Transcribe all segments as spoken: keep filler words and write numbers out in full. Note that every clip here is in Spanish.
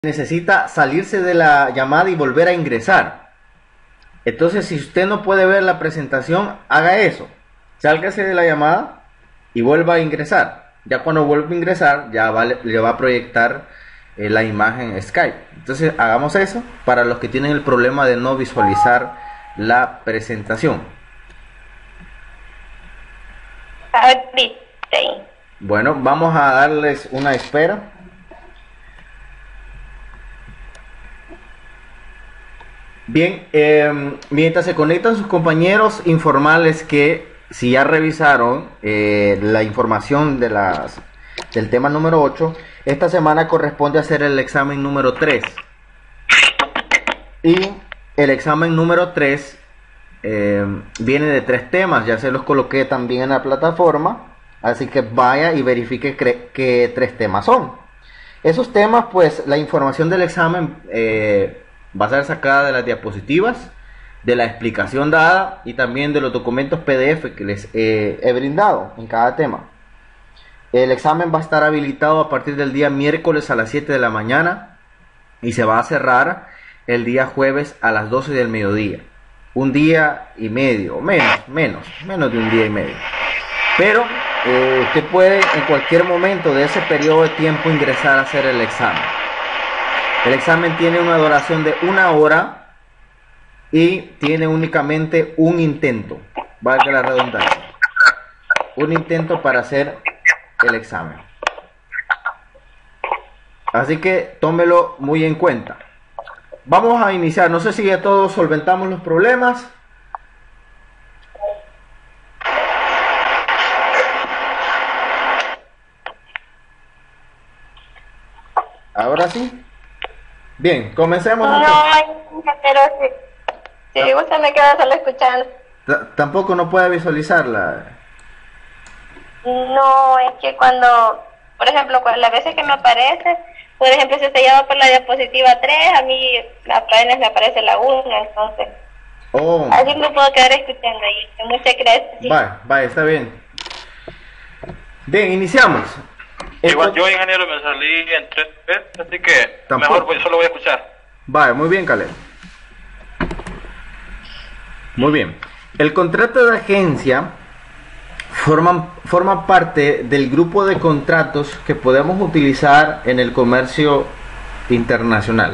necesita salirse de la llamada y volver a ingresar. Entonces, si usted no puede ver la presentación, haga eso. Sálgase de la llamada y vuelva a ingresar. Ya cuando vuelva a ingresar, ya va, le va a proyectar eh, la imagen Skype. Entonces, hagamos eso para los que tienen el problema de no visualizar la presentación. Bueno, vamos a darles una espera. Bien, eh, mientras se conectan sus compañeros, informarles que si ya revisaron eh, la información de las, del tema número ocho, esta semana corresponde hacer el examen número tres. Y el examen número tres eh, viene de tres temas, ya se los coloqué también en la plataforma, así que vaya y verifique qué tres temas son. Esos temas, pues la información del examen eh, va a ser sacada de las diapositivas, de la explicación dada y también de los documentos P D F que les eh, he brindado en cada tema. El examen va a estar habilitado a partir del día miércoles a las siete de la mañana y se va a cerrar el día jueves a las doce del mediodía. Un día y medio, o menos, menos, menos de un día y medio. Pero eh, usted puede en cualquier momento de ese periodo de tiempo ingresar a hacer el examen. El examen tiene una duración de una hora y tiene únicamente un intento, valga la redundancia, un intento para hacer el examen. Así que tómelo muy en cuenta. Vamos a iniciar, no sé si ya todos solventamos los problemas. Ahora sí. Bien, comencemos. No, pero si, si gusta me quedo solo escuchando. T Tampoco no puede visualizarla. No, es que cuando, por ejemplo, las veces que me aparece, por ejemplo, si se llama por la diapositiva tres, a mí apenas me aparece la uno, entonces. Oh. Así me puedo quedar escuchando ahí. Muchas gracias. Vale, vale, está bien. Bien, iniciamos. Igual yo, ingeniero, me salí en tres veces, así que Tampoco. mejor pues, solo voy a escuchar. Vale, muy bien, Caleb. Muy bien. El contrato de agencia forma, forma parte del grupo de contratos que podemos utilizar en el comercio internacional.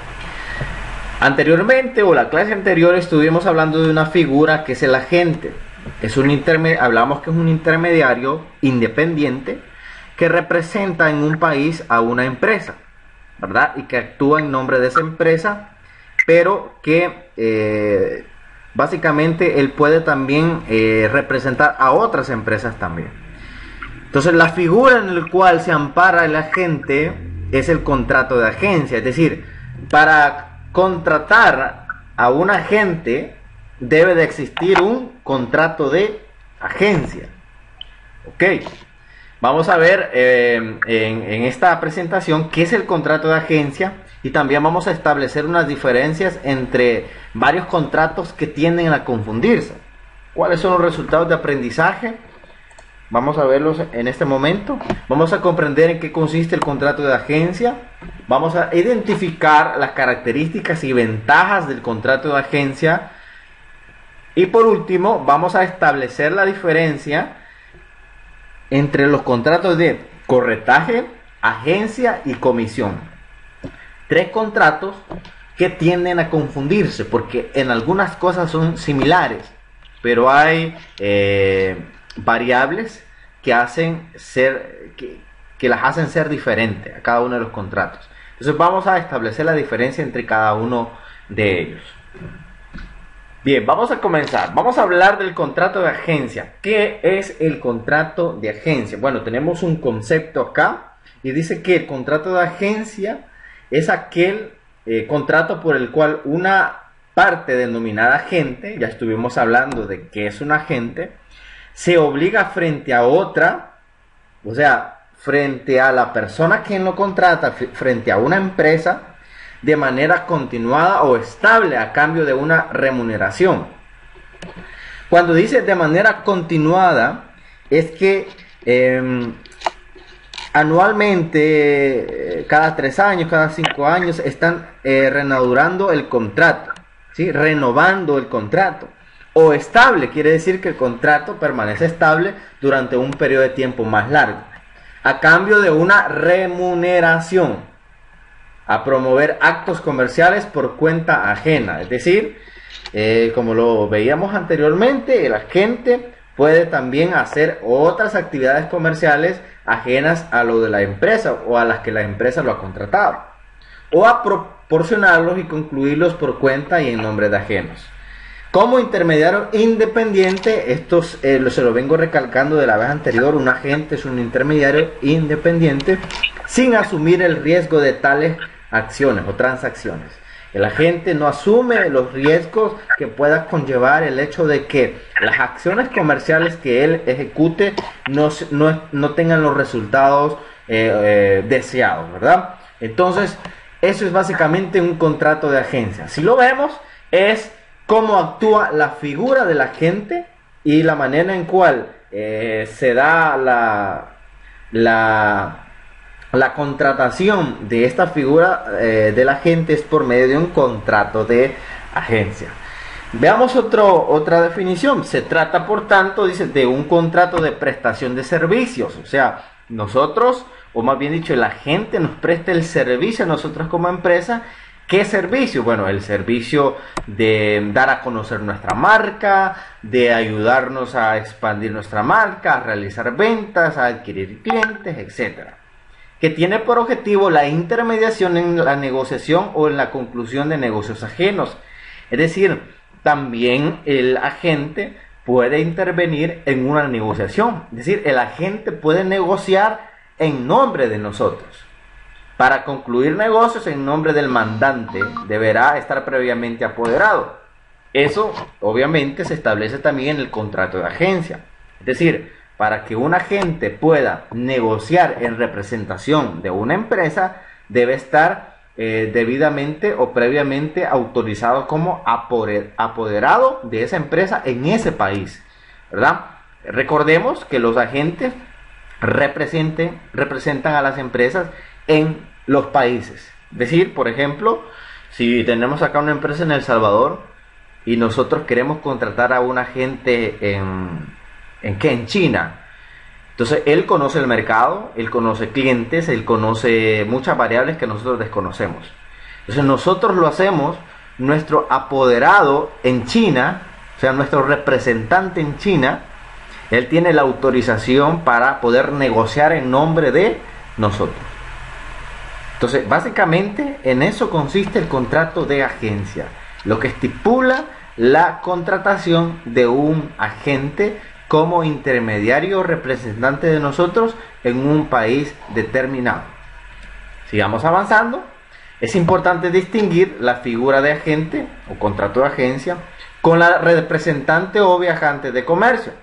Anteriormente, o la clase anterior, estuvimos hablando de una figura que es el agente. Es un interme- hablamos que es un intermediario independiente que representa en un país a una empresa, ¿verdad? Y que actúa en nombre de esa empresa, pero que eh, básicamente él puede también eh, representar a otras empresas también. Entonces la figura en la cual se ampara el agente es el contrato de agencia, es decir, para contratar a un agente debe de existir un contrato de agencia. Ok. Vamos a ver eh, en, en esta presentación qué es el contrato de agencia y también vamos a establecer unas diferencias entre varios contratos que tienden a confundirse. ¿Cuáles son los resultados de aprendizaje? Vamos a verlos en este momento. Vamos a comprender en qué consiste el contrato de agencia. Vamos a identificar las características y ventajas del contrato de agencia. Y por último, vamos a establecer la diferencia entre los contratos de corretaje, agencia y comisión. Tres contratos que tienden a confundirse porque en algunas cosas son similares, pero hay eh, variables que hacen ser que, que las hacen ser diferentes a cada uno de los contratos. Entonces vamos a establecer la diferencia entre cada uno de ellos. Bien, vamos a comenzar. Vamos a hablar del contrato de agencia. ¿Qué es el contrato de agencia? Bueno, tenemos un concepto acá y dice que el contrato de agencia es aquel eh, contrato por el cual una parte denominada agente, ya estuvimos hablando de qué es un agente, se obliga frente a otra, o sea, frente a la persona quien lo contrata, frente a una empresa, de manera continuada o estable a cambio de una remuneración. Cuando dice de manera continuada, es que eh, anualmente, eh, cada tres años, cada cinco años, están eh, reanudando el contrato, ¿sí? Renovando el contrato. O estable, quiere decir que el contrato permanece estable durante un periodo de tiempo más largo, a cambio de una remuneración, a promover actos comerciales por cuenta ajena. Es decir, eh, como lo veíamos anteriormente, el agente puede también hacer otras actividades comerciales ajenas a lo de la empresa o a las que la empresa lo ha contratado, o a proporcionarlos y concluirlos por cuenta y en nombre de ajenos. Como intermediario independiente, esto eh, se lo vengo recalcando de la vez anterior, un agente es un intermediario independiente sin asumir el riesgo de tales acciones o transacciones. El agente no asume los riesgos que pueda conllevar el hecho de que las acciones comerciales que él ejecute no, no, no tengan los resultados eh, eh, deseados, ¿verdad? Entonces, eso es básicamente un contrato de agencia. Si lo vemos, es cómo actúa la figura del agente y la manera en cual eh, se da la, la, la contratación de esta figura eh, del agente es por medio de un contrato de agencia. Veamos otro, otra definición. Se trata, por tanto, dice, de un contrato de prestación de servicios. O sea, nosotros, o más bien dicho, el agente nos presta el servicio a nosotros como empresa. ¿Qué servicio? Bueno, el servicio de dar a conocer nuestra marca, de ayudarnos a expandir nuestra marca, a realizar ventas, a adquirir clientes, etcétera. Que tiene por objetivo la intermediación en la negociación o en la conclusión de negocios ajenos. Es decir, también el agente puede intervenir en una negociación. Es decir, el agente puede negociar en nombre de nosotros. Para concluir negocios en nombre del mandante, deberá estar previamente apoderado. Eso, obviamente, se establece también en el contrato de agencia. Es decir, para que un agente pueda negociar en representación de una empresa, debe estar eh, debidamente o previamente autorizado como apoderado de esa empresa en ese país, ¿verdad? Recordemos que los agentes representen, representan a las empresas en los países. Es decir, por ejemplo, si tenemos acá una empresa en El Salvador y nosotros queremos contratar a un agente en, ¿en qué? En China. Entonces, él conoce el mercado, él conoce clientes, él conoce muchas variables que nosotros desconocemos. Entonces, nosotros lo hacemos, nuestro apoderado en China, o sea, nuestro representante en China, él tiene la autorización para poder negociar en nombre de nosotros. Entonces, básicamente en eso consiste el contrato de agencia, lo que estipula la contratación de un agente como intermediario representante de nosotros en un país determinado. Sigamos avanzando. Es importante distinguir la figura de agente o contrato de agencia con la representante o viajante de comercio,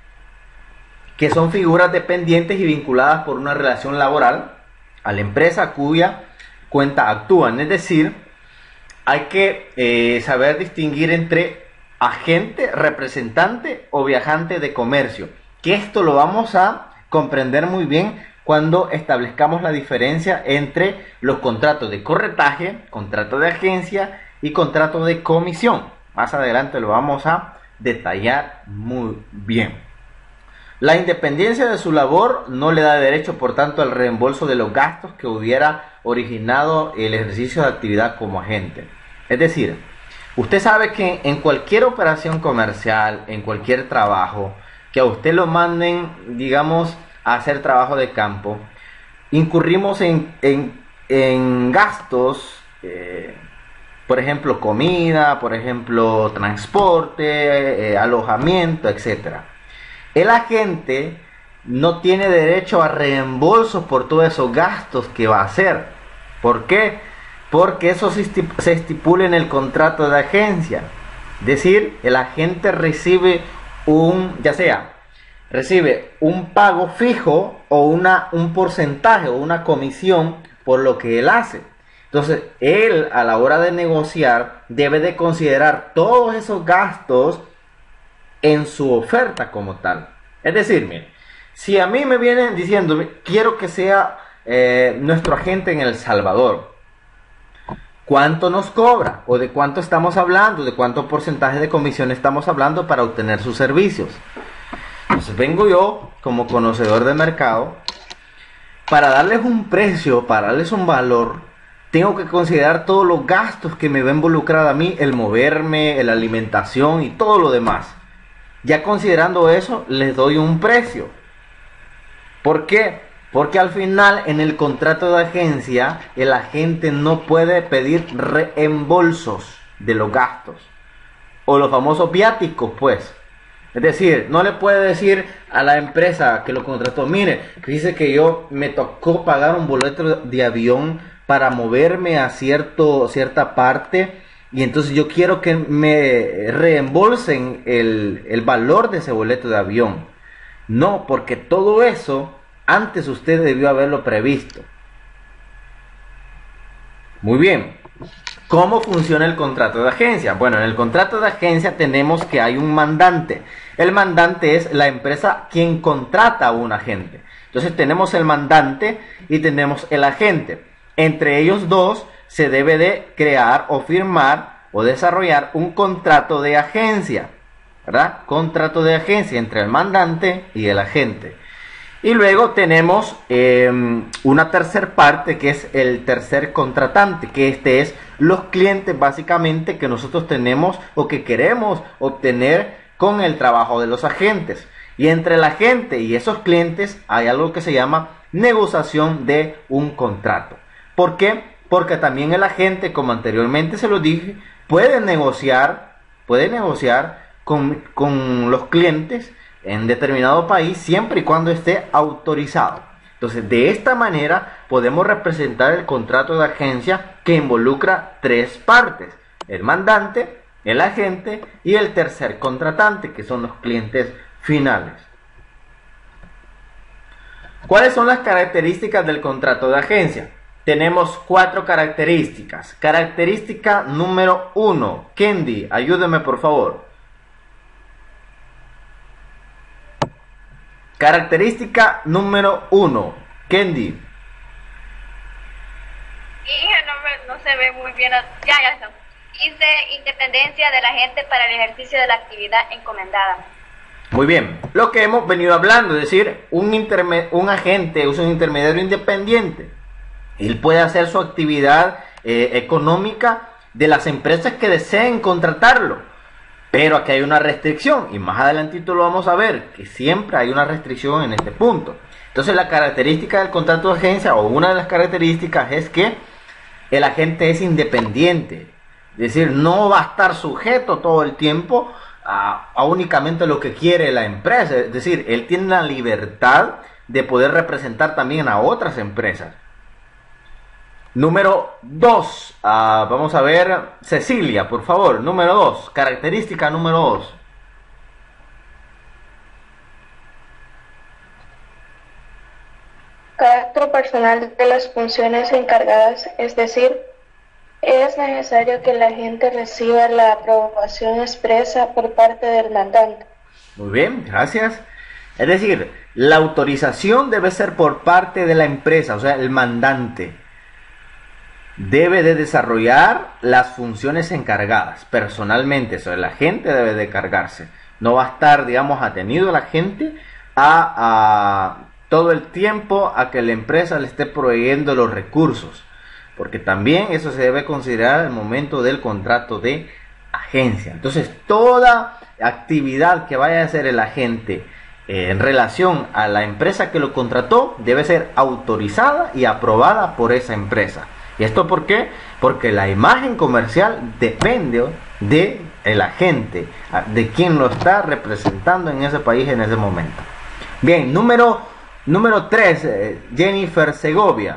que son figuras dependientes y vinculadas por una relación laboral a la empresa cuya cuenta actúan. Es decir, hay que eh, saber distinguir entre agente, representante o viajante de comercio, que esto lo vamos a comprender muy bien cuando establezcamos la diferencia entre los contratos de corretaje, contrato de agencia y contrato de comisión. Más adelante lo vamos a detallar muy bien. La independencia de su labor no le da derecho, por tanto, al reembolso de los gastos que hubiera originado el ejercicio de actividad como agente. Es decir, usted sabe que en cualquier operación comercial, en cualquier trabajo, que a usted lo manden, digamos, a hacer trabajo de campo, incurrimos en, en, en gastos, eh, por ejemplo, comida, por ejemplo, transporte, eh, alojamiento, etcétera. El agente no tiene derecho a reembolsos por todos esos gastos que va a hacer. ¿Por qué? Porque eso se estipula en el contrato de agencia. Es decir, el agente recibe un, ya sea, recibe un pago fijo o una, un porcentaje o una comisión por lo que él hace. Entonces, él a la hora de negociar debe de considerar todos esos gastos en su oferta como tal. Es decir, mire, Si a mí me vienen diciendo, quiero que sea eh, nuestro agente en El Salvador, ¿cuánto nos cobra? ¿O de cuánto estamos hablando? ¿De cuánto porcentaje de comisión estamos hablando para obtener sus servicios? Entonces vengo yo, como conocedor de mercado, para darles un precio, para darles un valor, tengo que considerar todos los gastos que me va a involucrar a mí, el moverme, la alimentación y todo lo demás. Ya considerando eso, les doy un precio. ¿Por qué? Porque al final, en el contrato de agencia, el agente no puede pedir reembolsos de los gastos. O los famosos viáticos, pues. Es decir, no le puede decir a la empresa que lo contrató, mire, que dice que yo me tocó pagar un boleto de avión para moverme a cierto, cierta parte, y entonces yo quiero que me reembolsen el, el valor de ese boleto de avión. No, porque todo eso antes usted debió haberlo previsto. Muy bien. ¿Cómo funciona el contrato de agencia? Bueno, en el contrato de agencia tenemos que hay un mandante. El mandante es la empresa quien contrata a un agente. Entonces tenemos el mandante y tenemos el agente. Entre ellos dos se debe de crear o firmar o desarrollar un contrato de agencia, ¿verdad? Contrato de agencia entre el mandante y el agente. Y luego tenemos eh, una tercer parte que es el tercer contratante, que este es los clientes básicamente que nosotros tenemos o que queremos obtener con el trabajo de los agentes. Y entre el agente y esos clientes hay algo que se llama negociación de un contrato. ¿Por qué? Porque también el agente, como anteriormente se lo dije, puede negociar, puede negociar con, con los clientes en determinado país siempre y cuando esté autorizado. Entonces, de esta manera podemos representar el contrato de agencia que involucra tres partes: el mandante, el agente y el tercer contratante, que son los clientes finales. ¿Cuáles son las características del contrato de agencia? Tenemos cuatro características. Característica número uno. Kendi, ayúdeme por favor. Característica número uno. Kendi. Hija, no, me, no se ve muy bien. Ya, ya está. Dice independencia de la gente para el ejercicio de la actividad encomendada. Muy bien. Lo que hemos venido hablando, es decir, un, interme un agente es un intermediario independiente. Él puede hacer su actividad eh, económica de las empresas que deseen contratarlo. Pero aquí hay una restricción, y más adelantito lo vamos a ver, que siempre hay una restricción en este punto. Entonces la característica del contrato de agencia, o una de las características, es que el agente es independiente. Es decir, no va a estar sujeto todo el tiempo a, a únicamente lo que quiere la empresa. Es decir, él tiene la libertad de poder representar también a otras empresas. Número dos, uh, vamos a ver, Cecilia, por favor, número dos, característica número dos. Carácter personal de las funciones encargadas, es decir, es necesario que la gente reciba la aprobación expresa por parte del mandante. Muy bien, gracias. Es decir, la autorización debe ser por parte de la empresa, o sea, el mandante debe de desarrollar las funciones encargadas personalmente. Eso, el agente debe de cargarse. No va a estar, digamos, atenido el agente a, a todo el tiempo a que la empresa le esté proveyendo los recursos, porque también eso se debe considerar al momento del contrato de agencia. Entonces, toda actividad que vaya a hacer el agente eh, en relación a la empresa que lo contrató debe ser autorizada y aprobada por esa empresa. ¿Y esto por qué? Porque la imagen comercial depende de el agente, de quien lo está representando en ese país en ese momento. Bien, número número tres, eh, Jennifer Segovia.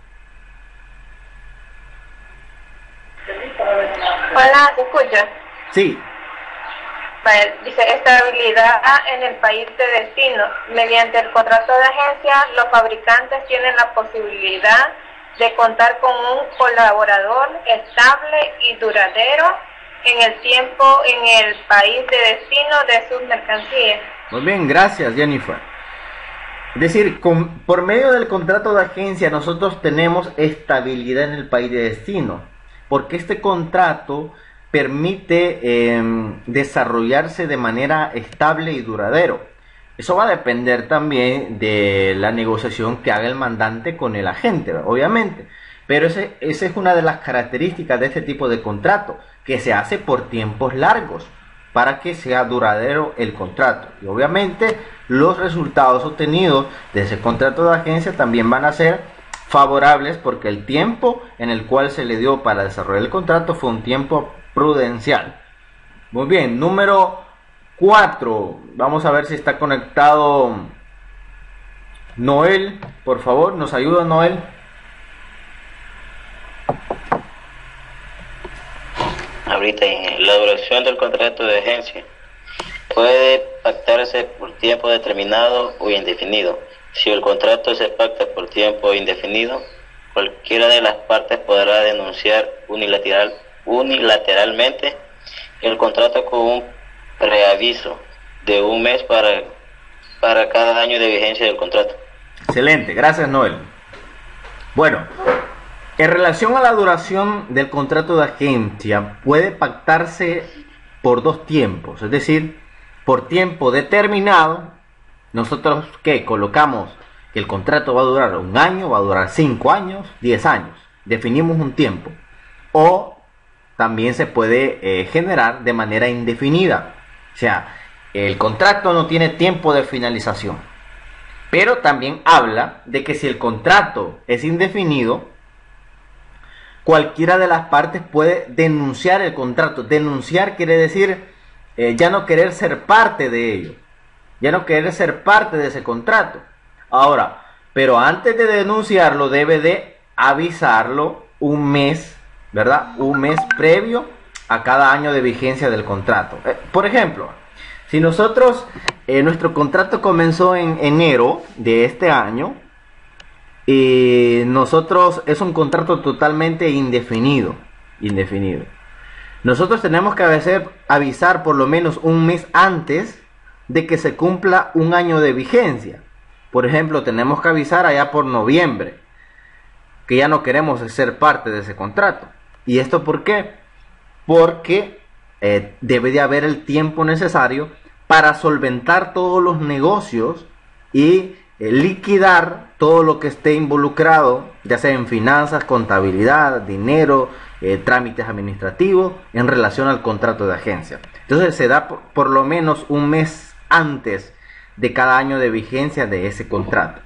Hola, ¿te escuchas? Sí. Vale, dice estabilidad en el país de destino. Mediante el contrato de agencia, los fabricantes tienen la posibilidad de contar con un colaborador estable y duradero en el tiempo en el país de destino de sus mercancías. Muy bien, gracias Jennifer. Es decir, con, por medio del contrato de agencia nosotros tenemos estabilidad en el país de destino, porque este contrato permite eh, desarrollarse de manera estable y duradero. Eso va a depender también de la negociación que haga el mandante con el agente, obviamente. Pero ese, esa es una de las características de este tipo de contrato, que se hace por tiempos largos para que sea duradero el contrato. Y obviamente los resultados obtenidos de ese contrato de agencia también van a ser favorables, porque el tiempo en el cual se le dio para desarrollar el contrato fue un tiempo prudencial. Muy bien, número cuatro. Vamos a ver si está conectado Noel. Por favor, nos ayuda Noel. Ahorita en la duración del contrato de agencia puede pactarse por tiempo determinado o indefinido. Si el contrato se pacta por tiempo indefinido, cualquiera de las partes podrá denunciar unilateral, unilateralmente el contrato con un preaviso de un mes para, para cada año de vigencia del contrato. Excelente, gracias Noel. Bueno, en relación a la duración del contrato de agencia, puede pactarse por dos tiempos, es decir, por tiempo determinado. Nosotros que colocamos que el contrato va a durar un año, va a durar cinco años, diez años, definimos un tiempo. O también se puede eh, generar de manera indefinida, o sea, el contrato no tiene tiempo de finalización. Pero también habla de que si el contrato es indefinido, cualquiera de las partes puede denunciar el contrato. Denunciar quiere decir eh, ya no querer ser parte de ello, ya no querer ser parte de ese contrato. Ahora, pero antes de denunciarlo debe de avisarlo un mes, ¿verdad? Un mes previo a cada año de vigencia del contrato. Eh, por ejemplo, si nosotros, eh, nuestro contrato comenzó en enero de este año, y nosotros es un contrato totalmente indefinido, indefinido. Nosotros tenemos que avisar, avisar por lo menos un mes antes de que se cumpla un año de vigencia. Por ejemplo, tenemos que avisar allá por noviembre que ya no queremos ser parte de ese contrato. ¿Y esto por qué? Porque eh, debe de haber el tiempo necesario para solventar todos los negocios y eh, liquidar todo lo que esté involucrado, ya sea en finanzas, contabilidad, dinero, eh, trámites administrativos en relación al contrato de agencia. Entonces se da por, por lo menos un mes antes de cada año de vigencia de ese contrato.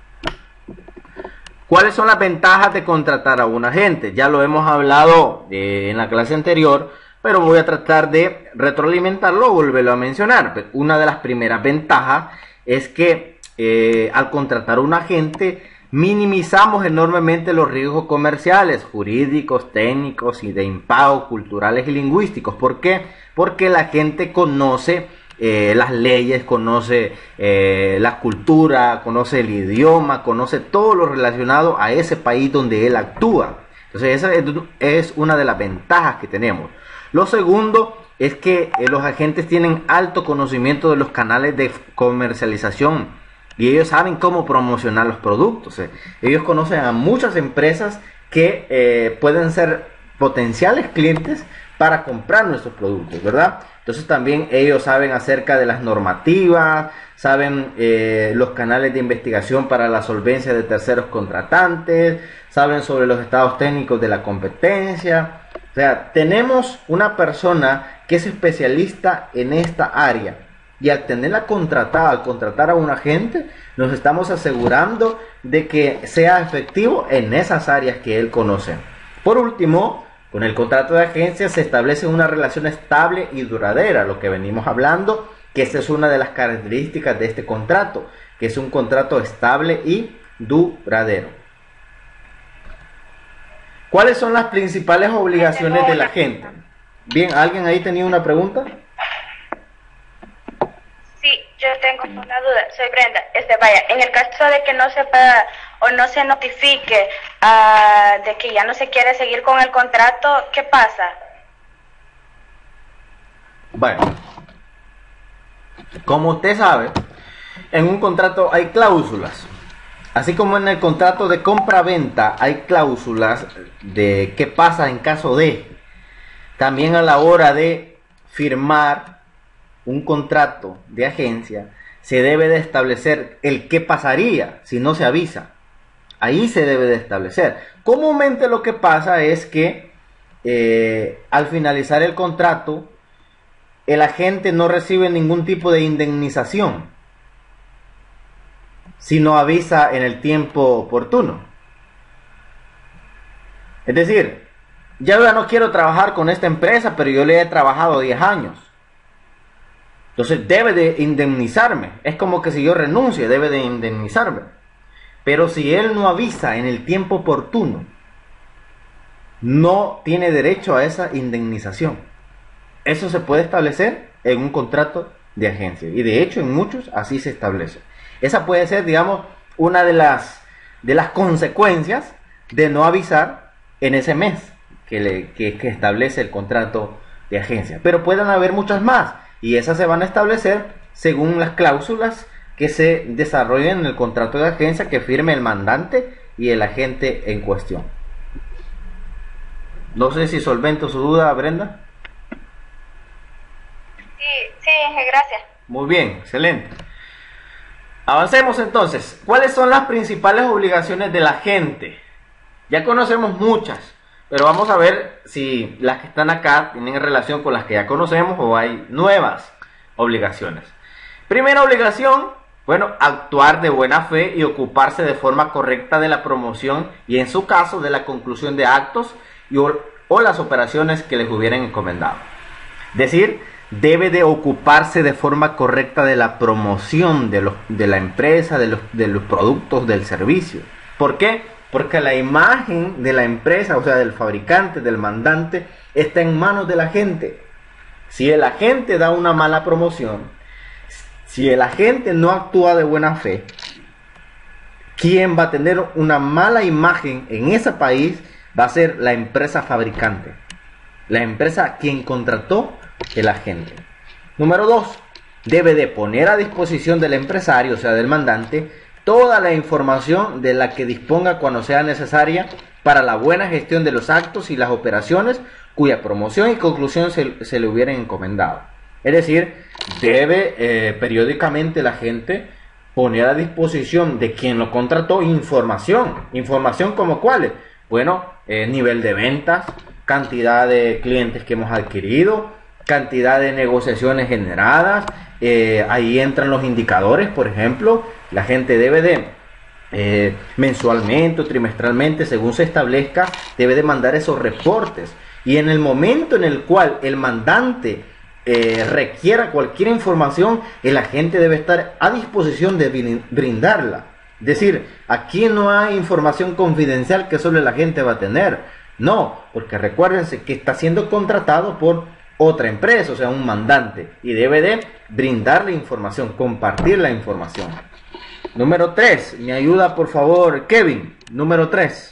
¿Cuáles son las ventajas de contratar a un agente? Ya lo hemos hablado eh, en la clase anterior, pero voy a tratar de retroalimentarlo o volverlo a mencionar. Una de las primeras ventajas es que eh, al contratar a un agente minimizamos enormemente los riesgos comerciales, jurídicos, técnicos y de impago culturales y lingüísticos. ¿Por qué? Porque la gente conoce eh, las leyes, conoce eh, la cultura, conoce el idioma, conoce todo lo relacionado a ese país donde él actúa. Entonces esa es una de las ventajas que tenemos. Lo segundo es que eh, los agentes tienen alto conocimiento de los canales de comercialización y ellos saben cómo promocionar los productos. Eh. Ellos conocen a muchas empresas que eh, pueden ser potenciales clientes para comprar nuestros productos, ¿verdad? Entonces también ellos saben acerca de las normativas, saben eh, los canales de investigación para la solvencia de terceros contratantes, saben sobre los estados técnicos de la competencia. O sea, tenemos una persona que es especialista en esta área. Y al tenerla contratada, al contratar a un agente, nos estamos asegurando de que sea efectivo en esas áreas que él conoce. Por último, con el contrato de agencia se establece una relación estable y duradera, lo que venimos hablando, que esta es una de las características de este contrato, que es un contrato estable y duradero. ¿Cuáles son las principales obligaciones del agente? Bien, ¿alguien ahí tenía una pregunta? Sí, yo tengo una duda, soy Brenda. Este, vaya, en el caso de que no se pueda o no se notifique uh, de que ya no se quiere seguir con el contrato, ¿qué pasa? Bueno, como usted sabe, en un contrato hay cláusulas. Así como en el contrato de compra-venta hay cláusulas de qué pasa en caso de, también a la hora de firmar un contrato de agencia se debe de establecer el qué pasaría si no se avisa. Ahí se debe de establecer. Comúnmente lo que pasa es que eh, al finalizar el contrato, el agente no recibe ningún tipo de indemnización si no avisa en el tiempo oportuno. Es decir, ya yo no quiero trabajar con esta empresa, pero yo le he trabajado diez años. Entonces debe de indemnizarme. Es como que si yo renuncie, debe de indemnizarme. Pero si él no avisa en el tiempo oportuno, no tiene derecho a esa indemnización. Eso se puede establecer en un contrato de agencia. Y de hecho en muchos así se establece. Esa puede ser, digamos, una de las, de las consecuencias de no avisar en ese mes que, le, que, que establece el contrato de agencia. Pero pueden haber muchas más. Y esas se van a establecer según las cláusulas que se desarrollen en el contrato de agencia que firme el mandante y el agente en cuestión. No sé si solvento su duda, Brenda. Sí, sí, gracias. Muy bien, excelente. Avancemos entonces. ¿Cuáles son las principales obligaciones del agente? Ya conocemos muchas, pero vamos a ver si las que están acá tienen relación con las que ya conocemos o hay nuevas obligaciones. Primera obligación, bueno, actuar de buena fe y ocuparse de forma correcta de la promoción y en su caso de la conclusión de actos y o, o las operaciones que les hubieran encomendado. Es decir, debe de ocuparse de forma correcta de la promoción de, los, de la empresa, de los, de los productos, del servicio. ¿Por qué? Porque la imagen de la empresa, o sea, del fabricante, del mandante, está en manos de la gente. Si el agente da una mala promoción, si el agente no actúa de buena fe, quien va a tener una mala imagen en ese país va a ser la empresa fabricante. La empresa quien contrató el agente. Número dos, debe de poner a disposición del empresario, o sea, del mandante, toda la información de la que disponga cuando sea necesaria para la buena gestión de los actos y las operaciones cuya promoción y conclusión se, se le hubieran encomendado. Es decir, debe eh, periódicamente la gente poner a disposición de quien lo contrató información. ¿Información como cuáles? Bueno, eh, nivel de ventas, cantidad de clientes que hemos adquirido, cantidad de negociaciones generadas, eh, ahí entran los indicadores, por ejemplo, la gente debe de eh, mensualmente o trimestralmente, según se establezca, debe de mandar esos reportes, y en el momento en el cual el mandante eh, requiera cualquier información, el agente debe estar a disposición de brindarla. Es decir, aquí no hay información confidencial que solo el agente va a tener, no, porque recuérdense que está siendo contratado por otra empresa, o sea, un mandante, y debe de brindar la información, compartir la información. Número tres, me ayuda por favor Kevin. Número tres.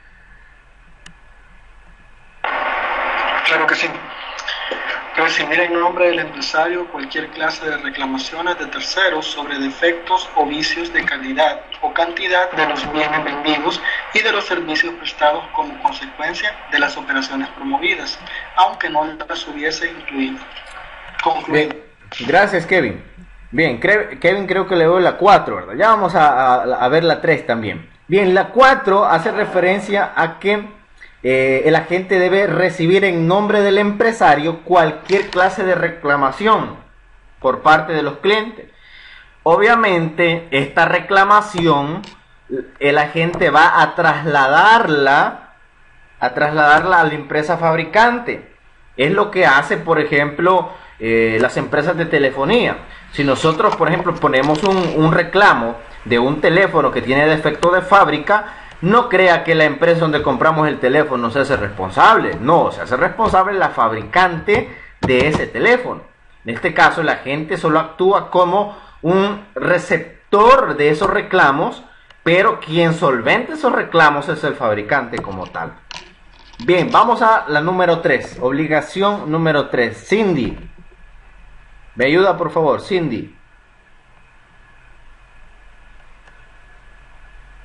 Claro que sí. Recibir en nombre del empresario cualquier clase de reclamaciones de terceros sobre defectos o vicios de calidad o cantidad de los bienes vendidos y de los servicios prestados como consecuencia de las operaciones promovidas, aunque no las hubiese incluido. Concluido. Bien, gracias Kevin. Bien, Kevin creo que le doy la cuatro, ¿verdad? Ya vamos a, a, a ver la tres también. Bien, la cuatro hace referencia a que Eh, el agente debe recibir en nombre del empresario cualquier clase de reclamación por parte de los clientes. Obviamente, esta reclamación el agente va a trasladarla a trasladarla a la empresa fabricante. Es lo que hace, por ejemplo, eh, las empresas de telefonía. Si nosotros, por ejemplo, ponemos un, un reclamo de un teléfono que tiene defecto de fábrica, no crea que la empresa donde compramos el teléfono se hace responsable. No, se hace responsable la fabricante de ese teléfono. En este caso, el agente solo actúa como un receptor de esos reclamos, pero quien solventa esos reclamos es el fabricante como tal. Bien, vamos a la número tres. Obligación número tres. Cindy. ¿Me ayuda, por favor, Cindy?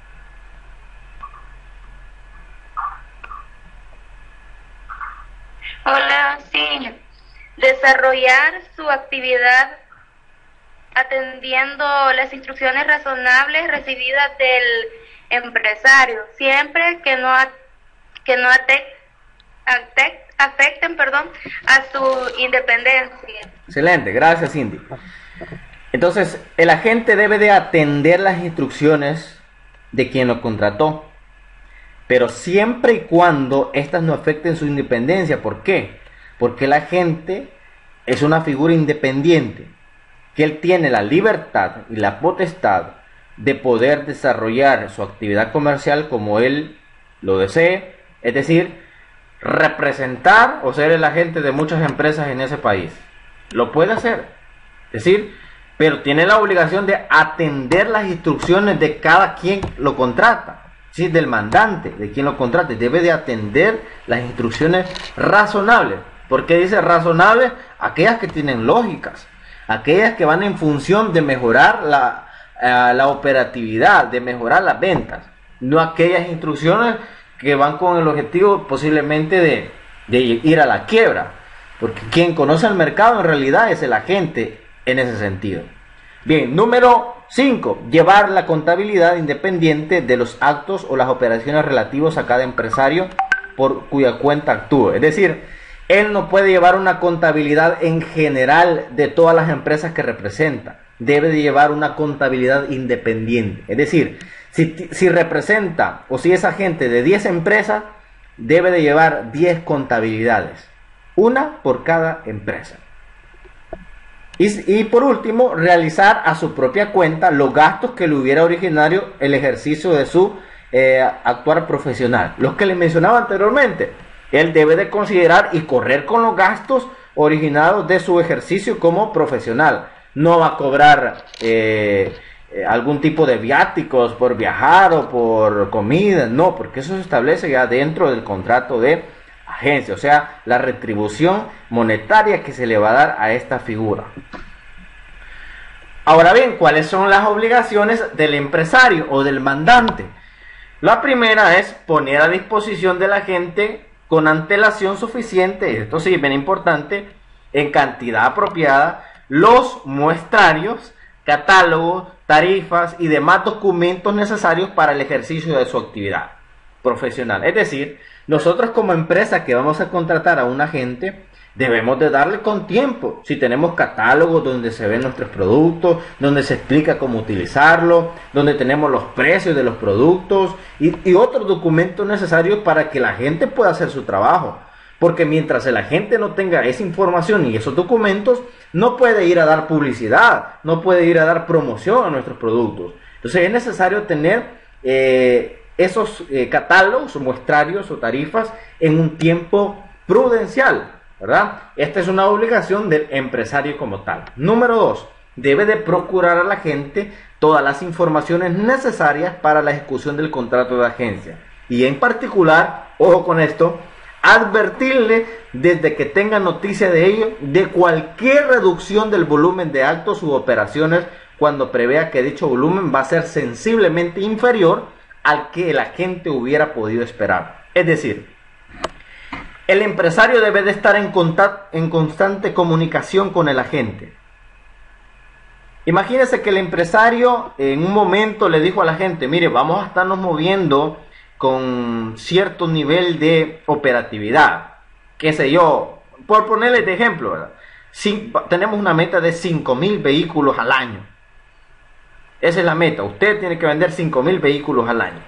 Hola, sí. Desarrollar su actividad atendiendo las instrucciones razonables recibidas del empresario, siempre que no a- que no ate- ate- afecten, perdón, a su independencia. Excelente, gracias Cindy. Entonces, el agente debe de atender las instrucciones de quien lo contrató, pero siempre y cuando éstas no afecten su independencia. ¿Por qué? Porque el agente es una figura independiente, que él tiene la libertad y la potestad de poder desarrollar su actividad comercial como él lo desee, es decir, representar o ser el agente de muchas empresas en ese país. Lo puede hacer, es decir, pero tiene la obligación de atender las instrucciones de cada quien lo contrata, ¿sí? Del mandante, de quien lo contrate, debe de atender las instrucciones razonables. ¿Por qué dice razonables? Aquellas que tienen lógicas, aquellas que van en función de mejorar la, uh, la operatividad, de mejorar las ventas, no aquellas instrucciones que van con el objetivo posiblemente de, de ir a la quiebra, porque quien conoce el mercado en realidad es el agente en ese sentido. Bien, número cinco, llevar la contabilidad independiente de los actos o las operaciones relativos a cada empresario por cuya cuenta actúe. Es decir, él no puede llevar una contabilidad en general de todas las empresas que representa, debe de llevar una contabilidad independiente. Es decir, si, si representa o si es agente de diez empresas, debe de llevar diez contabilidades, una por cada empresa. Y, y por último, realizar a su propia cuenta los gastos que le hubiera originario el ejercicio de su eh, actuar profesional. Los que le mencionaba anteriormente, él debe de considerar y correr con los gastos originados de su ejercicio como profesional. No va a cobrar eh, eh, algún tipo de viáticos por viajar o por comida, no, porque eso se establece ya dentro del contrato de agencia, o sea, la retribución monetaria que se le va a dar a esta figura. Ahora bien, ¿cuáles son las obligaciones del empresario o del mandante? La primera es poner a disposición de la gente con antelación suficiente, esto sí, bien importante, en cantidad apropiada, los muestrarios, catálogos, tarifas y demás documentos necesarios para el ejercicio de su actividad profesional. Es decir, nosotros como empresa que vamos a contratar a un agente, debemos de darle con tiempo. Si tenemos catálogos donde se ven nuestros productos, donde se explica cómo utilizarlo, donde tenemos los precios de los productos y, y otros documentos necesarios para que la gente pueda hacer su trabajo. Porque mientras el agente no tenga esa información y esos documentos, no puede ir a dar publicidad, no puede ir a dar promoción a nuestros productos. Entonces es necesario tener eh, esos eh, catálogos o muestrarios o tarifas en un tiempo prudencial, ¿verdad? Esta es una obligación del empresario como tal. Número dos, debe de procurar a la gente todas las informaciones necesarias para la ejecución del contrato de agencia. Y en particular, ojo con esto, advertirle desde que tenga noticia de ello de cualquier reducción del volumen de actos u operaciones cuando prevea que dicho volumen va a ser sensiblemente inferior al que el agente hubiera podido esperar. Es decir, el empresario debe de estar en, en constante comunicación con el agente. Imagínese que el empresario en un momento le dijo a la gente, mire, vamos a estarnos moviendo con cierto nivel de operatividad, qué sé yo, por ponerles de ejemplo, ¿verdad? Cin- tenemos una meta de cinco mil vehículos al año. Esa es la meta, usted tiene que vender cinco mil vehículos al año.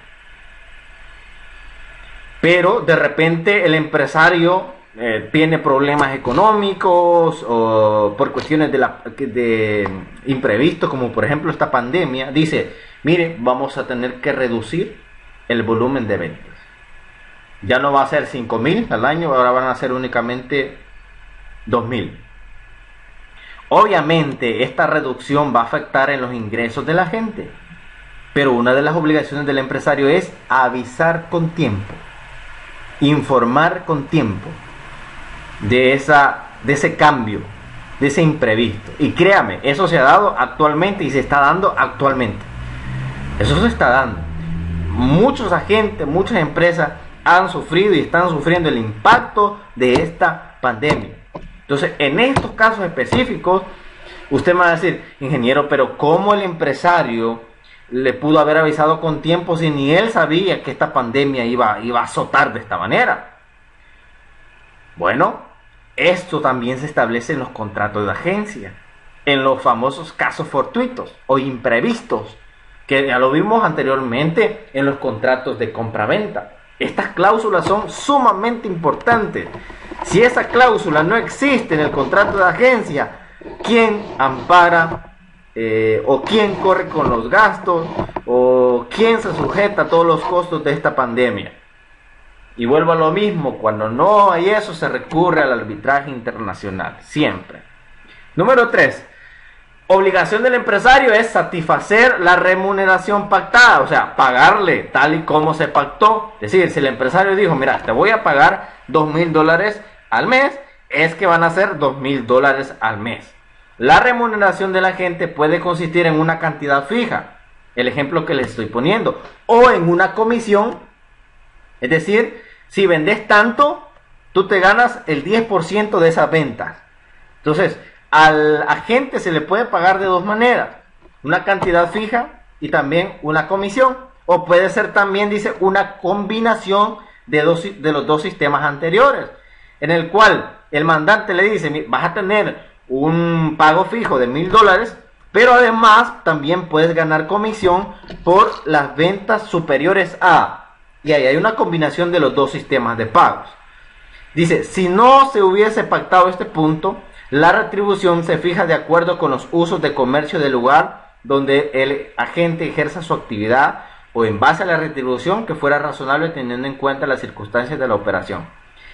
Pero de repente el empresario eh, tiene problemas económicos o por cuestiones de, la, de imprevistos, como por ejemplo esta pandemia, dice, mire, vamos a tener que reducir el volumen de ventas. Ya no va a ser cinco mil al año, ahora van a ser únicamente dos mil. Obviamente esta reducción va a afectar en los ingresos de la gente, pero una de las obligaciones del empresario es avisar con tiempo, informar con tiempo de, esa, de ese cambio, de ese imprevisto. Y créame, eso se ha dado actualmente y se está dando actualmente. Eso se está dando. Muchos agentes, muchas empresas han sufrido y están sufriendo el impacto de esta pandemia. Entonces, en estos casos específicos, usted me va a decir, ingeniero, pero ¿cómo el empresario le pudo haber avisado con tiempo si ni él sabía que esta pandemia iba, iba a azotar de esta manera? Bueno, esto también se establece en los contratos de agencia, en los famosos casos fortuitos o imprevistos, que ya lo vimos anteriormente en los contratos de compra-venta. Estas cláusulas son sumamente importantes. Si esa cláusula no existe en el contrato de agencia, ¿quién ampara eh, o quién corre con los gastos o quién se sujeta a todos los costos de esta pandemia? Y vuelvo a lo mismo, cuando no hay eso se recurre al arbitraje internacional, siempre. Número tres. Obligación del empresario es satisfacer la remuneración pactada, o sea, pagarle tal y como se pactó. Es decir, si el empresario dijo, mira, te voy a pagar dos mil dólares al mes, es que van a ser dos mil dólares al mes. La remuneración de la gente puede consistir en una cantidad fija, el ejemplo que les estoy poniendo, o en una comisión. Es decir, si vendes tanto, tú te ganas el diez por ciento de esas ventas. Entonces, al agente se le puede pagar de dos maneras, una cantidad fija y también una comisión, o puede ser también, dice, una combinación de, dos, de los dos sistemas anteriores, en el cual el mandante le dice, vas a tener un pago fijo de mil dólares, pero además también puedes ganar comisión por las ventas superiores a, y ahí hay una combinación de los dos sistemas de pagos. Dice, si no se hubiese pactado este punto, la retribución se fija de acuerdo con los usos de comercio del lugar donde el agente ejerza su actividad o en base a la retribución que fuera razonable teniendo en cuenta las circunstancias de la operación.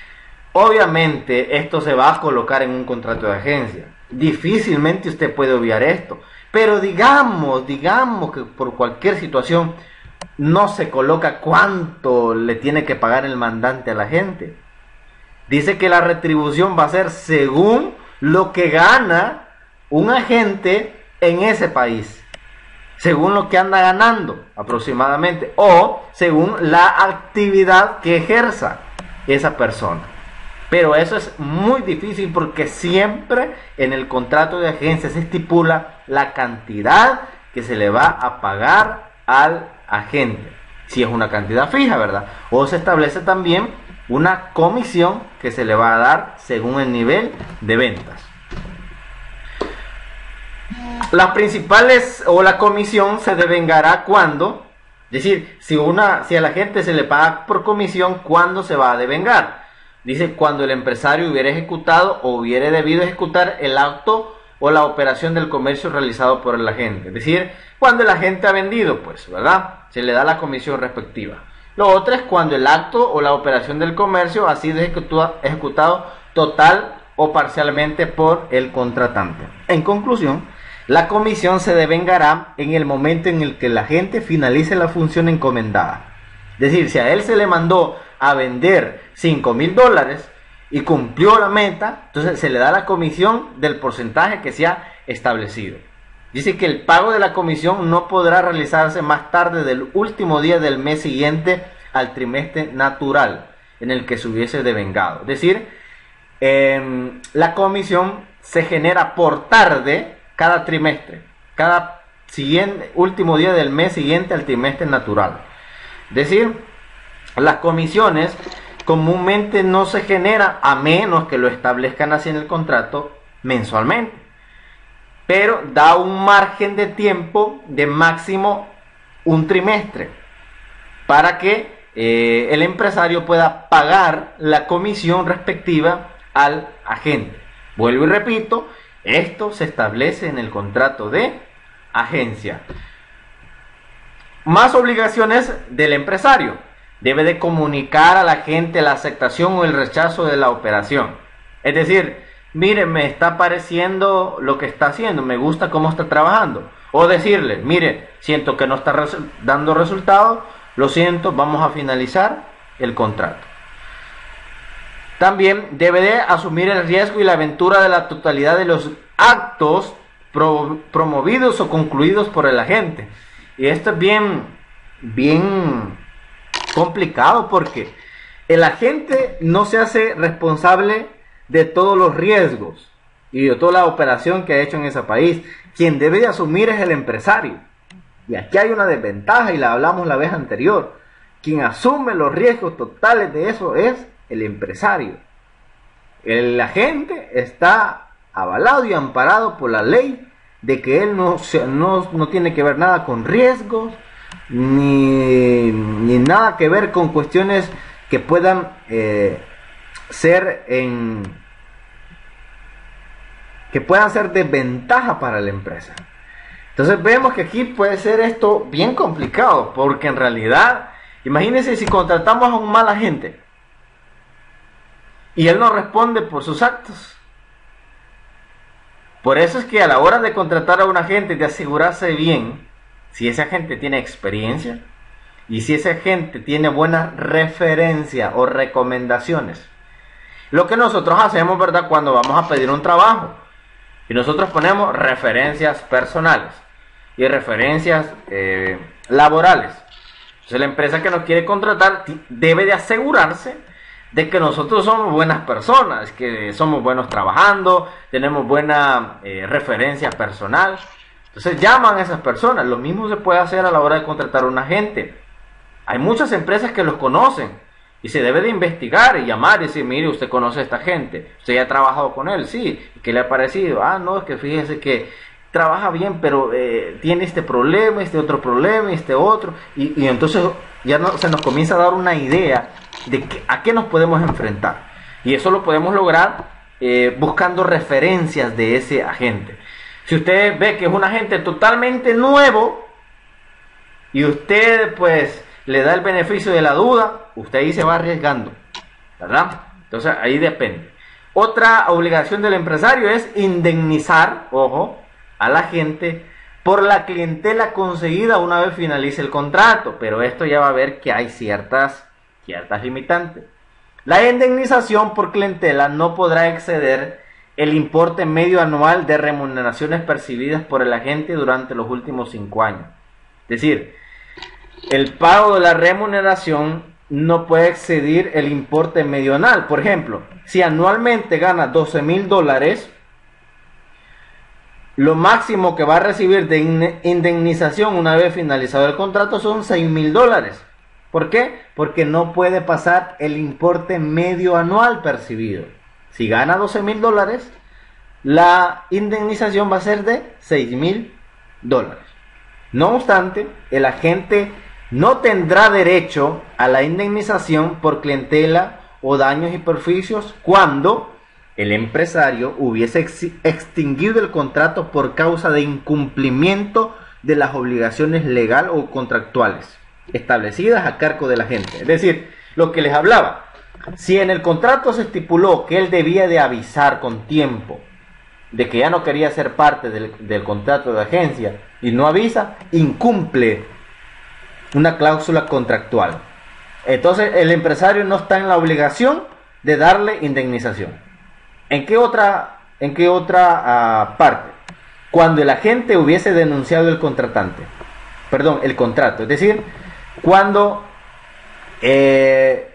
Obviamente esto se va a colocar en un contrato de agencia. Difícilmente usted puede obviar esto. Pero digamos, digamos que por cualquier situación no se coloca cuánto le tiene que pagar el mandante a la gente. Dice que la retribución va a ser según lo que gana un agente en ese país, según lo que anda ganando aproximadamente, o según la actividad que ejerza esa persona. Pero eso es muy difícil porque siempre en el contrato de agencia se estipula la cantidad que se le va a pagar al agente, si es una cantidad fija, ¿verdad? O se establece también una comisión que se le va a dar según el nivel de ventas. Las principales o la comisión se devengará cuando, es decir, si, una, si a la gente se le paga por comisión, ¿cuándo se va a devengar? Dice, cuando el empresario hubiera ejecutado o hubiera debido ejecutar el acto o la operación del comercio realizado por el agente. Es decir, cuando el agente ha vendido, pues, ¿verdad? Se le da la comisión respectiva. Lo otro es cuando el acto o la operación del comercio ha sido ejecutado total o parcialmente por el contratante. En conclusión, la comisión se devengará en el momento en el que el agente finalice la función encomendada. Es decir, si a él se le mandó a vender cinco mil dólares y cumplió la meta, entonces se le da la comisión del porcentaje que se ha establecido. Dice que el pago de la comisión no podrá realizarse más tarde del último día del mes siguiente al trimestre natural en el que se hubiese devengado. Es decir, eh, la comisión se genera por tarde cada trimestre, cada siguiente, último día del mes siguiente al trimestre natural. Es decir, las comisiones comúnmente no se generan a menos que lo establezcan así en el contrato mensualmente, pero da un margen de tiempo de máximo un trimestre para que eh, el empresario pueda pagar la comisión respectiva al agente. Vuelvo y repito, esto se establece en el contrato de agencia. Más obligaciones del empresario. Debe de comunicar a la gente la aceptación o el rechazo de la operación. Es decir, mire, me está pareciendo lo que está haciendo, me gusta cómo está trabajando. O decirle, mire, siento que no está resu- dando resultados, lo siento, vamos a finalizar el contrato. También debe de asumir el riesgo y la aventura de la totalidad de los actos pro- promovidos o concluidos por el agente. Y esto es bien, bien complicado porque el agente no se hace responsable de todos los riesgos y de toda la operación que ha hecho en ese país. Quien debe de asumir es el empresario. Y aquí hay una desventaja y la hablamos la vez anterior. Quien asume los riesgos totales de eso es el empresario. El agente está avalado y amparado por la ley de que él no, no, no tiene que ver nada con riesgos, ni, ni nada que ver con cuestiones que puedan eh, ser en que puedan ser desventaja para la empresa. Entonces vemos que aquí puede ser esto bien complicado, porque en realidad, imagínense si contratamos a un mal agente y él no responde por sus actos. Por eso es que a la hora de contratar a un agente, de asegurarse bien si ese agente tiene experiencia y si ese agente tiene buenas referencias o recomendaciones. Lo que nosotros hacemos, ¿verdad?, cuando vamos a pedir un trabajo, y nosotros ponemos referencias personales y referencias eh, laborales. Entonces la empresa que nos quiere contratar debe de asegurarse de que nosotros somos buenas personas, que somos buenos trabajando, tenemos buena eh, referencia personal. Entonces llaman a esas personas. Lo mismo se puede hacer a la hora de contratar a un agente. Hay muchas empresas que los conocen y se debe de investigar y llamar y decir, mire, usted conoce a esta gente, usted ya ha trabajado con él, sí, ¿qué le ha parecido? Ah, no, es que fíjese que trabaja bien, pero eh, tiene este problema, este otro problema, este otro, y, y entonces ya no, se nos comienza a dar una idea de que, a qué nos podemos enfrentar. Y eso lo podemos lograr eh, buscando referencias de ese agente. Si usted ve que es un agente totalmente nuevo y usted pues le da el beneficio de la duda, usted ahí se va arriesgando, ¿verdad? Entonces ahí depende. Otra obligación del empresario es indemnizar, ojo, a la gente por la clientela conseguida una vez finalice el contrato, pero esto ya va a ver que hay ciertas, ciertas limitantes. La indemnización por clientela no podrá exceder el importe medio anual de remuneraciones percibidas por el agente durante los últimos cinco años. Es decir, el pago de la remuneración no puede excedir el importe medio anual. Por ejemplo, si anualmente gana doce mil dólares, lo máximo que va a recibir de indemnización una vez finalizado el contrato son seis mil dólares. ¿Por qué? Porque no puede pasar el importe medio anual percibido. Si gana doce mil dólares, la indemnización va a ser de seis mil dólares. No obstante, el agente no tendrá derecho a la indemnización por clientela o daños y perjuicios cuando el empresario hubiese ex extinguido el contrato por causa de incumplimiento de las obligaciones legal o contractuales establecidas a cargo del agente. Es decir, lo que les hablaba, si en el contrato se estipuló que él debía de avisar con tiempo de que ya no quería ser parte del, del contrato de agencia y no avisa, incumple una cláusula contractual. Entonces el empresario no está en la obligación de darle indemnización. ¿En qué otra, en qué otra uh, parte? Cuando el agente hubiese denunciado el contratante, perdón, el contrato, es decir, cuando eh,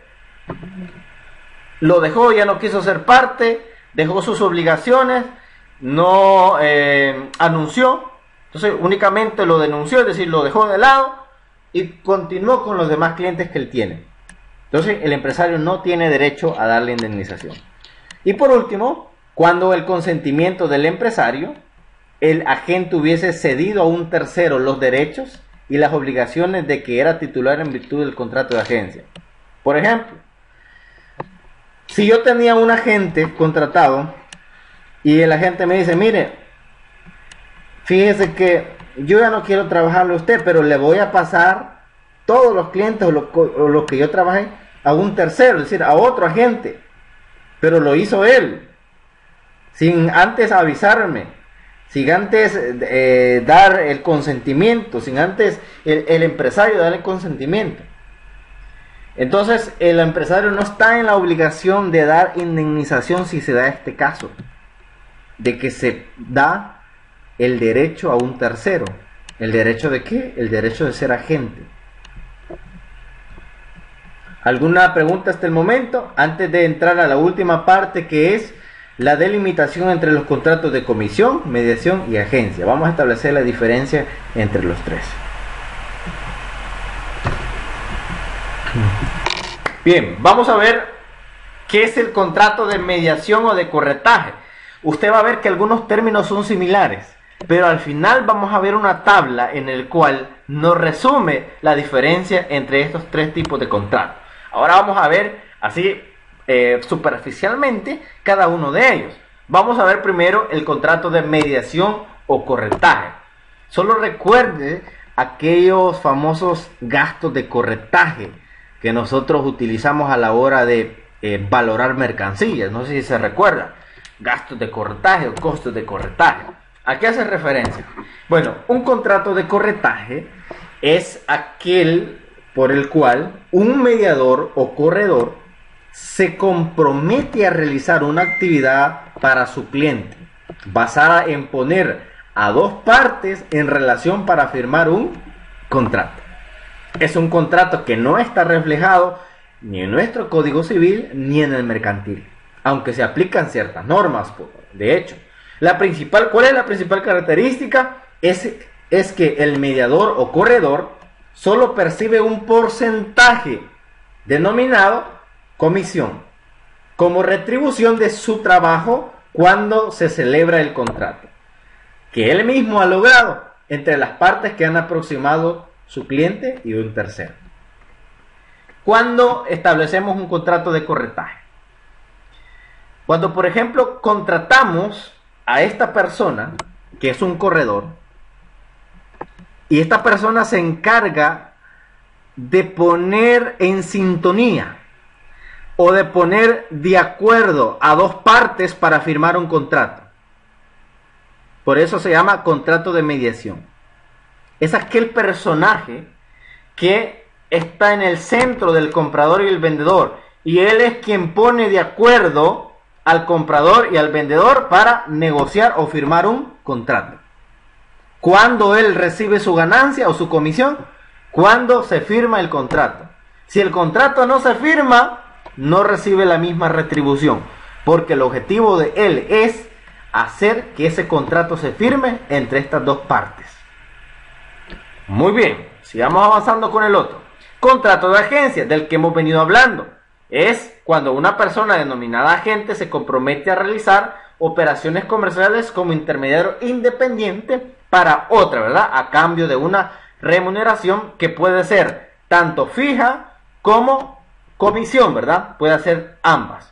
lo dejó, ya no quiso ser parte, dejó sus obligaciones, no eh, anunció, entonces únicamente lo denunció, es decir, lo dejó de lado y continuó con los demás clientes que él tiene. Entonces el empresario no tiene derecho a darle indemnización. Y por último, cuando el consentimiento del empresario, el agente hubiese cedido a un tercero los derechos y las obligaciones de que era titular en virtud del contrato de agencia. Por ejemplo, si yo tenía un agente contratado y el agente me dice, mire, fíjese que yo ya no quiero trabajarle a usted, pero le voy a pasar todos los clientes o los lo que yo trabajé a un tercero, es decir, a otro agente, pero lo hizo él, sin antes avisarme, sin antes eh, dar el consentimiento, sin antes el, el empresario dar el consentimiento. Entonces el empresario no está en la obligación de dar indemnización si se da este caso, de que se da el derecho a un tercero. ¿El derecho de qué? El derecho de ser agente. ¿Alguna pregunta hasta el momento? Antes de entrar a la última parte, que es la delimitación entre los contratos de comisión, mediación y agencia. Vamos a establecer la diferencia entre los tres. Bien, vamos a ver qué es el contrato de mediación o de corretaje. Usted va a ver que algunos términos son similares, pero al final vamos a ver una tabla en el cual nos resume la diferencia entre estos tres tipos de contratos. Ahora vamos a ver así eh, superficialmente cada uno de ellos. Vamos a ver primero el contrato de mediación o corretaje. Solo recuerde aquellos famosos gastos de corretaje que nosotros utilizamos a la hora de eh, valorar mercancías. No sé si se recuerda. Gastos de corretaje o costos de corretaje. ¿A qué hace referencia? Bueno, un contrato de corretaje es aquel por el cual un mediador o corredor se compromete a realizar una actividad para su cliente, basada en poner a dos partes en relación para firmar un contrato. Es un contrato que no está reflejado ni en nuestro Código Civil ni en el mercantil, aunque se aplican ciertas normas. De hecho, la principal, ¿cuál es la principal característica? Es, es que el mediador o corredor solo percibe un porcentaje denominado comisión como retribución de su trabajo cuando se celebra el contrato, que él mismo ha logrado entre las partes que han aproximado su cliente y un tercero. Cuando establecemos un contrato de corretaje, cuando por ejemplo contratamos a esta persona que es un corredor y esta persona se encarga de poner en sintonía o de poner de acuerdo a dos partes para firmar un contrato. Por eso se llama contrato de mediación. Es aquel personaje que está en el centro del comprador y el vendedor, y él es quien pone de acuerdo al comprador y al vendedor para negociar o firmar un contrato. ¿Cuándo él recibe su ganancia o su comisión? Cuando se firma el contrato. Si el contrato no se firma, no recibe la misma retribución, porque el objetivo de él es hacer que ese contrato se firme entre estas dos partes. Muy bien, sigamos avanzando con el otro. Contrato de agencia, del que hemos venido hablando. Es cuando una persona denominada agente se compromete a realizar operaciones comerciales como intermediario independiente para otra, ¿verdad? A cambio de una remuneración que puede ser tanto fija como comisión, ¿verdad? Puede ser ambas.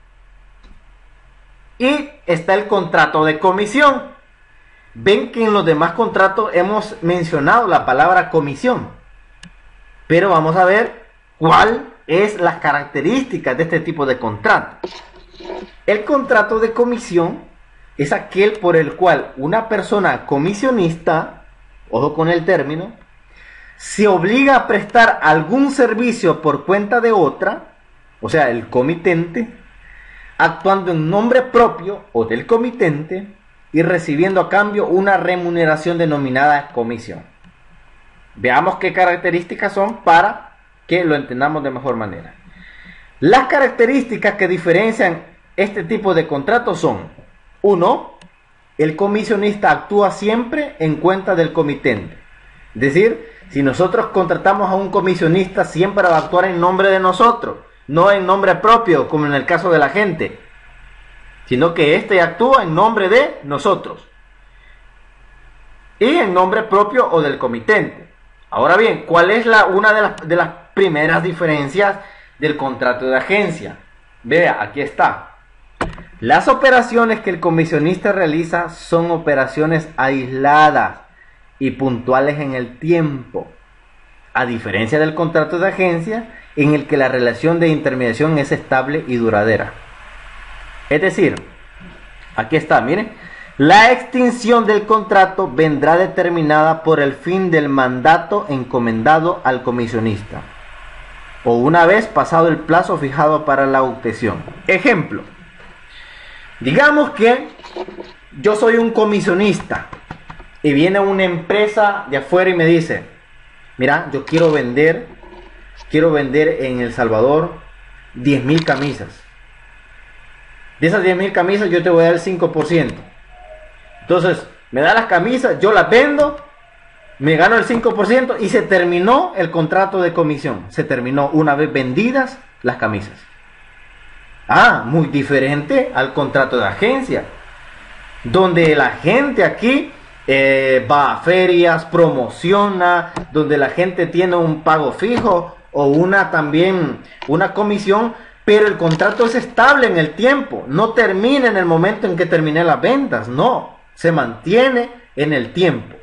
Y está el contrato de comisión. Ven que en los demás contratos hemos mencionado la palabra comisión, pero vamos a ver cuál es las características de este tipo de contrato. El contrato de comisión es aquel por el cual una persona comisionista, ojo con el término, se obliga a prestar algún servicio por cuenta de otra, o sea, el comitente, actuando en nombre propio o del comitente y recibiendo a cambio una remuneración denominada comisión. Veamos qué características son para que lo entendamos de mejor manera. Las características que diferencian este tipo de contratos son: uno, el comisionista actúa siempre en cuenta del comitente. Es decir, si nosotros contratamos a un comisionista, siempre va a actuar en nombre de nosotros, no en nombre propio, como en el caso del agente, sino que éste actúa en nombre de nosotros y en nombre propio o del comitente. Ahora bien, ¿cuál es la, una de las, de las primeras diferencias del contrato de agencia? Vea, aquí está. Las operaciones que el comisionista realiza son operaciones aisladas y puntuales en el tiempo, a diferencia del contrato de agencia, en el que la relación de intermediación es estable y duradera. Es decir, aquí está, miren, la extinción del contrato vendrá determinada por el fin del mandato encomendado al comisionista, o una vez pasado el plazo fijado para la obtención. Ejemplo, digamos que yo soy un comisionista y viene una empresa de afuera y me dice: mira, yo quiero vender, quiero vender en El Salvador diez mil camisas. De esas diez mil camisas yo te voy a dar el cinco por ciento. Entonces, me da las camisas, yo las vendo, me gano el cinco por ciento y se terminó el contrato de comisión. Se terminó una vez vendidas las camisas. Ah, muy diferente al contrato de agencia, donde la gente aquí eh, va a ferias, promociona, donde la gente tiene un pago fijo o una también una comisión, pero el contrato es estable en el tiempo, no termina en el momento en que terminé las ventas, no, se mantiene en el tiempo.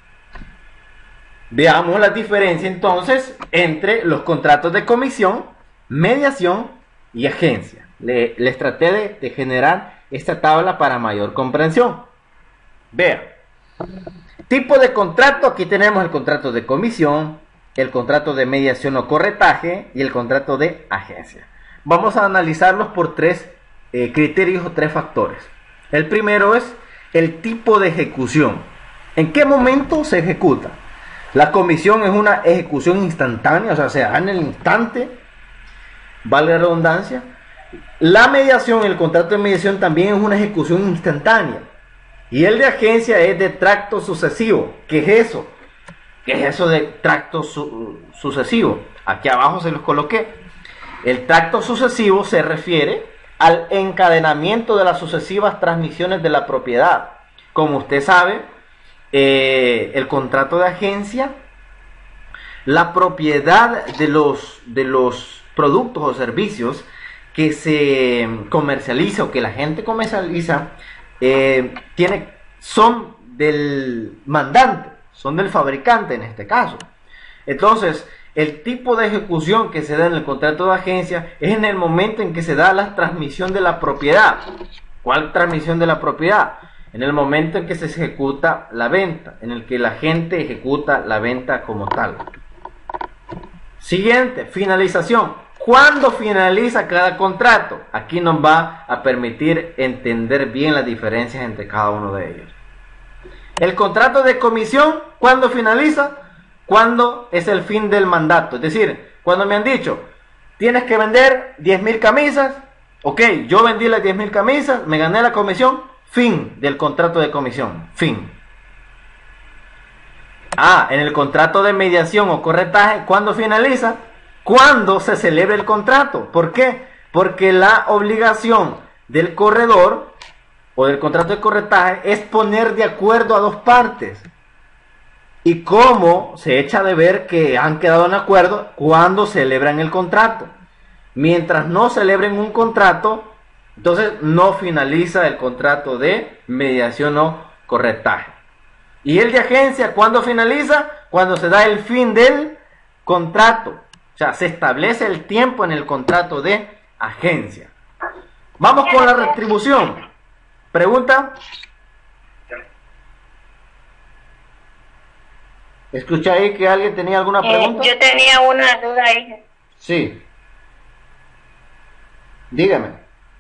Veamos la diferencia entonces entre los contratos de comisión, mediación y agencia. Le, les traté de, de generar esta tabla para mayor comprensión. Vean, tipo de contrato, aquí tenemos el contrato de comisión, el contrato de mediación o corretaje y el contrato de agencia. Vamos a analizarlos por tres eh, criterios o tres factores. El primero es el tipo de ejecución. ¿En qué momento se ejecuta? La comisión es una ejecución instantánea, o sea, se da en el instante, valga la redundancia. La mediación, el contrato de mediación también es una ejecución instantánea. Y el de agencia es de tracto sucesivo. ¿Qué es eso? ¿Qué es eso de tracto su sucesivo? Aquí abajo se los coloqué. El tracto sucesivo se refiere al encadenamiento de las sucesivas transmisiones de la propiedad. Como usted sabe, eh, el contrato de agencia, la propiedad de los, de los productos o servicios que se comercializa o que la gente comercializa, eh, tiene, son del mandante, son del fabricante en este caso. Entonces, el tipo de ejecución que se da en el contrato de agencia es en el momento en que se da la transmisión de la propiedad. ¿Cuál transmisión de la propiedad? En el momento en que se ejecuta la venta, en el que la gente ejecuta la venta como tal. Siguiente, finalización. ¿Cuándo finaliza cada contrato? Aquí nos va a permitir entender bien las diferencias entre cada uno de ellos. El contrato de comisión, ¿cuándo finaliza? Cuando es el fin del mandato. Es decir, cuando me han dicho, tienes que vender diez mil camisas. Ok, yo vendí las diez mil camisas, me gané la comisión. Fin del contrato de comisión. Fin. Ah, en el contrato de mediación o corretaje, ¿cuándo finaliza? Cuando se celebre el contrato. ¿Por qué? Porque la obligación del corredor o del contrato de corretaje es poner de acuerdo a dos partes. Y cómo se echa de ver que han quedado en acuerdo cuando celebran el contrato. Mientras no celebren un contrato, entonces no finaliza el contrato de mediación o corretaje. Y el de agencia, ¿cuándo finaliza? Cuando se da el fin del contrato. O sea, se establece el tiempo en el contrato de agencia. Vamos con la retribución. ¿Pregunta? ¿Escuché ahí que alguien tenía alguna pregunta? Eh, yo tenía una duda ahí. Sí. Dígame.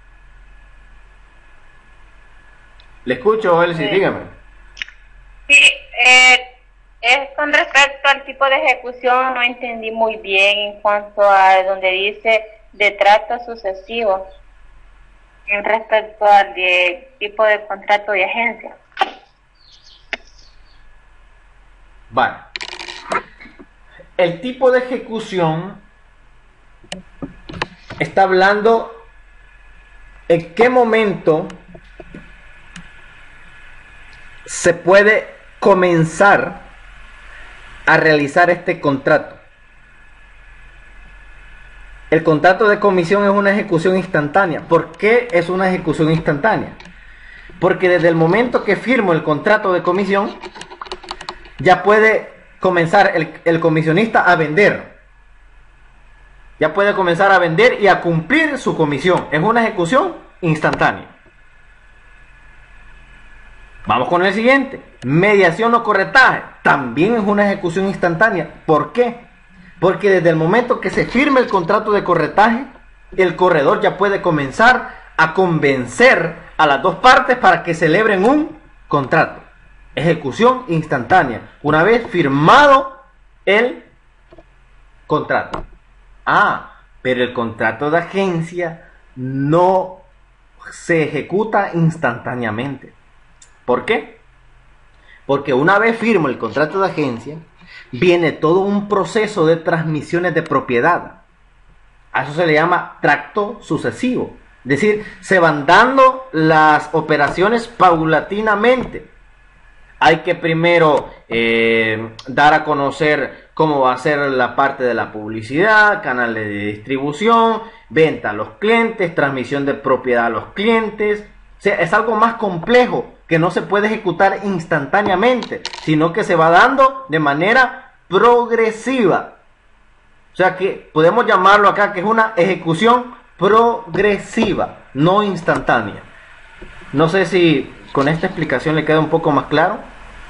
Le escucho, Elsie, Sí. dígame. Sí, eh, es con respecto al tipo de ejecución, no entendí muy bien en cuanto a donde dice de trato sucesivo, en respecto al de tipo de contrato de agencia. Vale. El tipo de ejecución está hablando en qué momento se puede comenzar a realizar este contrato. El contrato de comisión es una ejecución instantánea. ¿Por qué es una ejecución instantánea? Porque desde el momento que firmo el contrato de comisión, ya puede comenzar el, el comisionista a vender. Ya puede comenzar a vender y a cumplir su comisión. Es una ejecución instantánea. Vamos con el siguiente. Mediación o corretaje. También es una ejecución instantánea. ¿Por qué? Porque desde el momento que se firme el contrato de corretaje, el corredor ya puede comenzar a convencer a las dos partes para que celebren un contrato. Ejecución instantánea. Una vez firmado el contrato. Ah, pero el contrato de agencia no se ejecuta instantáneamente. ¿Por qué? Porque una vez firmo el contrato de agencia, viene todo un proceso de transmisiones de propiedad. A eso se le llama tracto sucesivo. Es decir, se van dando las operaciones paulatinamente. Hay que primero eh, dar a conocer cómo va a ser la parte de la publicidad, canales de distribución, venta a los clientes, transmisión de propiedad a los clientes. O sea, es algo más complejo que no se puede ejecutar instantáneamente, sino que se va dando de manera progresiva. O sea que podemos llamarlo acá que es una ejecución progresiva, no instantánea. No sé si con esta explicación le queda un poco más claro.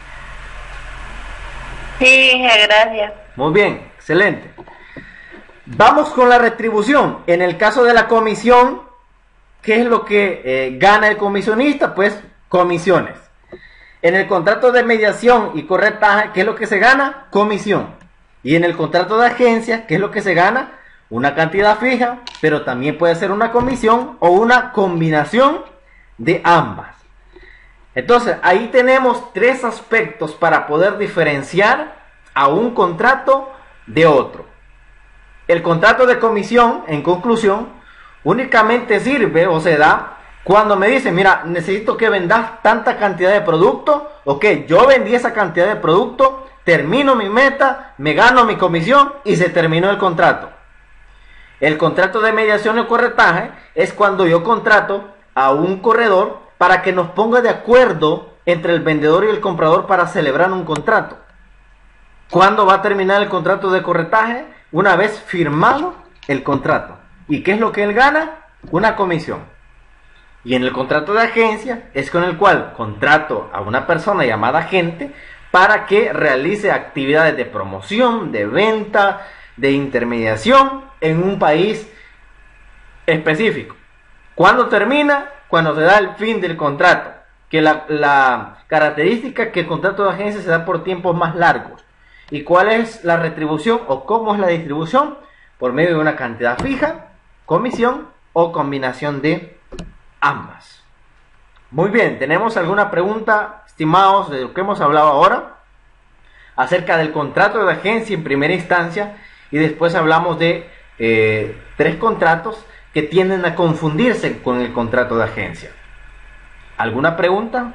Sí, gracias. Muy bien, excelente. Vamos con la retribución. En el caso de la comisión, ¿qué es lo que eh, gana el comisionista? Pues comisiones. En el contrato de mediación y corretaje, ¿qué es lo que se gana? Comisión. Y en el contrato de agencia, ¿qué es lo que se gana? Una cantidad fija, pero también puede ser una comisión o una combinación de ambas. Entonces, ahí tenemos tres aspectos para poder diferenciar a un contrato de otro. El contrato de comisión, en conclusión, únicamente sirve o se da cuando me dicen, mira, necesito que vendas tanta cantidad de producto. Ok, yo vendí esa cantidad de producto, termino mi meta, me gano mi comisión y se terminó el contrato. El contrato de mediación o corretaje es cuando yo contrato a un corredor para que nos ponga de acuerdo entre el vendedor y el comprador para celebrar un contrato. ¿Cuándo va a terminar el contrato de corretaje? Una vez firmado el contrato. ¿Y qué es lo que él gana? Una comisión. Y en el contrato de agencia es con el cual contrato a una persona llamada agente para que realice actividades de promoción, de venta, de intermediación en un país específico. ¿Cuándo termina? Cuando se da el fin del contrato. Que la, la característica que el contrato de agencia se da por tiempos más largos. ¿Y cuál es la retribución o cómo es la distribución? Por medio de una cantidad fija, comisión o combinación de ambas. Muy bien, ¿tenemos alguna pregunta, estimados, de lo que hemos hablado ahora? Acerca del contrato de agencia en primera instancia y después hablamos de eh, tres contratos que tienden a confundirse con el contrato de agencia. ¿Alguna pregunta?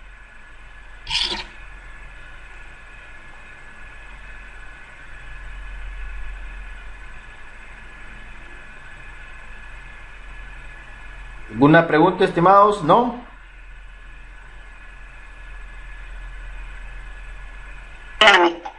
¿Alguna pregunta, estimados? ¿No? Espérame.